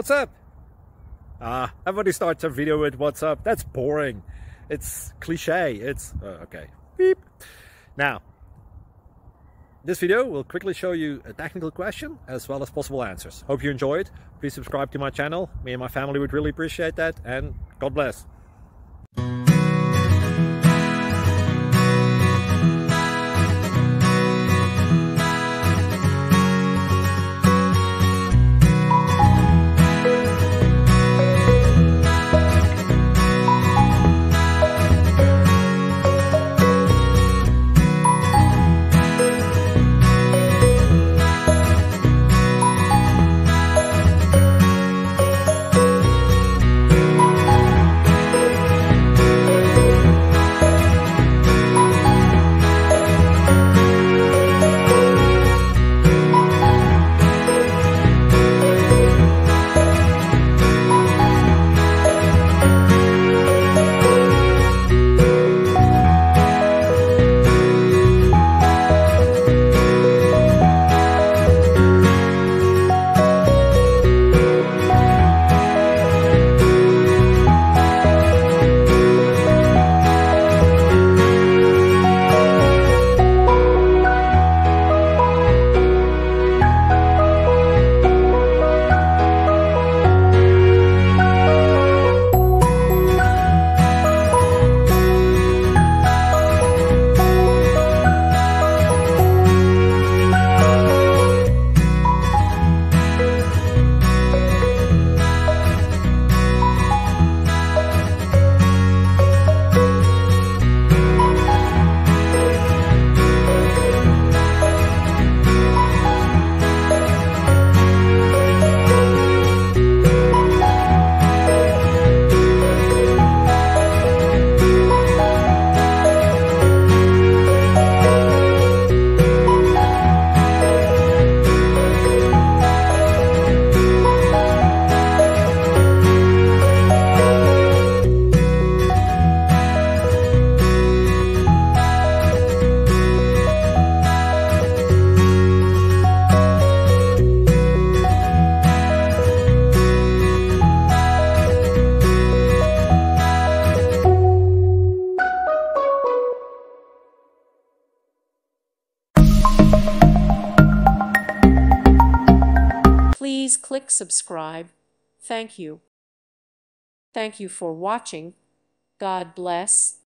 What's up? Everybody starts a video with what's up. That's boring. It's cliche. It's okay. Beep. Now, this video will quickly show you a technical question as well as possible answers. Hope you enjoyed. Please subscribe to my channel. Me and my family would really appreciate that, and God bless. Please click subscribe. Thank you. Thank you for watching. God bless.